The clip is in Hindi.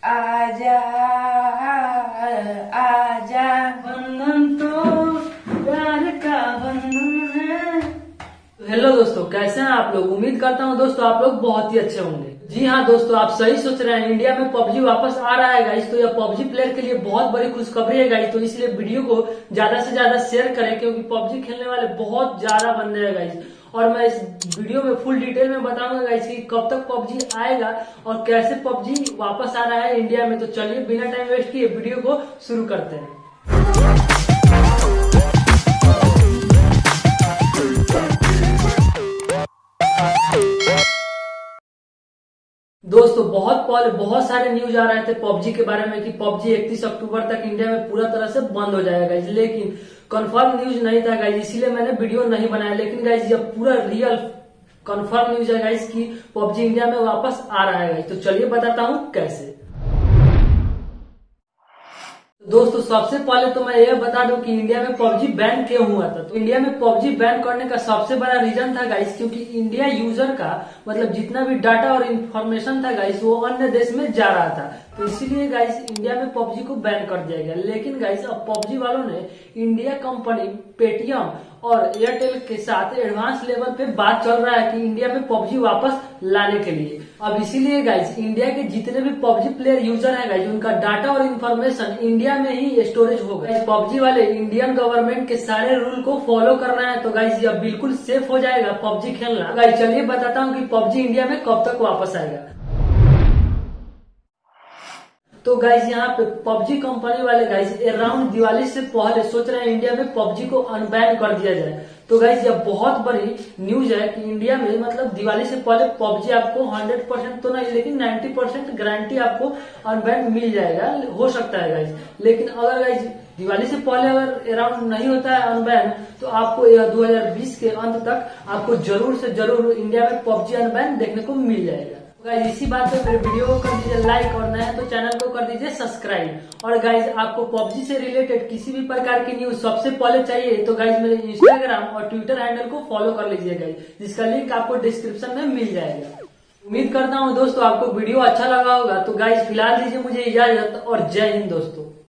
आजा आजा बंधन तो प्यार का बंधन है। हेलो दोस्तों, कैसे हैं आप लोग। उम्मीद करता हूं दोस्तों आप लोग बहुत ही अच्छे होंगे। जी हाँ दोस्तों, आप सही सोच रहे हैं। इंडिया में पबजी वापस आ रहा है गाइस। तो यह पबजी प्लेयर के लिए बहुत बड़ी खुशखबरी है गाइस। तो इसलिए वीडियो को ज्यादा से ज्यादा शेयर करें, क्योंकि पबजी खेलने वाले बहुत ज्यादा बंदे हैं गाइस। और मैं इस वीडियो में फुल डिटेल में बताऊंगा गाइस कि कब तक पबजी आएगा और कैसे पबजी वापस आ रहा है इंडिया में। तो चलिए बिना टाइम वेस्ट किए वीडियो को शुरू करते हैं। दोस्तों बहुत पहले बहुत सारे न्यूज आ रहे थे पबजी के बारे में कि पबजी 31 अक्टूबर तक इंडिया में पूरा तरह से बंद हो जाएगा गाइज, लेकिन कंफर्म न्यूज नहीं था गाइज, इसीलिए मैंने वीडियो नहीं बनाया। लेकिन गाइज ये पूरा रियल कंफर्म न्यूज है गाइज कि पबजी इंडिया में वापस आ रहा है गाइज। तो चलिए बताता हूँ कैसे। दोस्तों सबसे पहले तो मैं यह बता दूं कि इंडिया में पबजी बैन क्यों हुआ था। तो इंडिया में पबजी बैन करने का सबसे बड़ा रीजन था गाइस, क्योंकि इंडिया यूजर का मतलब जितना भी डाटा और इन्फॉर्मेशन था गाइस वो अन्य देश में जा रहा था। तो इसीलिए गाइस इंडिया में पबजी को बैन कर दिया गया। लेकिन गाइस अब पबजी वालों ने इंडिया कंपनी पेटीएम और एयरटेल के साथ एडवांस लेवल पे बात चल रहा है कि इंडिया में पबजी वापस लाने के लिए। अब इसीलिए गाइस इंडिया के जितने भी पबजी प्लेयर यूजर है गाइस उनका डाटा और इन्फॉर्मेशन इंडिया में ही स्टोरेज होगा। पबजी वाले इंडियन गवर्नमेंट के सारे रूल को फॉलो कर रहे हैं। तो गाइस ये बिल्कुल सेफ हो जाएगा पबजी खेलना। गाइस चलिए बताता हूँ कि पबजी इंडिया में कब तक वापस आएगा। तो गाइस यहाँ पे पबजी कंपनी वाले गाइस अराउंड दिवाली से पहले सोच रहे हैं इंडिया में पबजी को अनबैन कर दिया जाए। तो गाइस यह बहुत बड़ी न्यूज है कि इंडिया में मतलब दिवाली से पहले पबजी आपको 100% तो नहीं लेकिन 90% गारंटी आपको अनबैन मिल जाएगा, हो सकता है गाइस। लेकिन अगर गाइस दिवाली से पहले अगर अराउंड नहीं होता है अनबैन तो आपको 2020 के अंत तक आपको जरूर से जरूर इंडिया में पबजी अनबैन देखने को मिल जाएगा। गाइज इसी बात पे मेरे वीडियो को कर दीजिए लाइक और नया तो चैनल को कर दीजिए सब्सक्राइब। और गाइज आपको पबजी से रिलेटेड किसी भी प्रकार की न्यूज सबसे पहले चाहिए तो गाइज मेरे इंस्टाग्राम और ट्विटर हैंडल को फॉलो कर लीजिए गाइज, जिसका लिंक आपको डिस्क्रिप्शन में मिल जाएगा। उम्मीद करता हूँ दोस्तों आपको वीडियो अच्छा लगा होगा। तो गाइज फिलहाल दीजिए मुझे इजाजत और जय हिंद दोस्तों।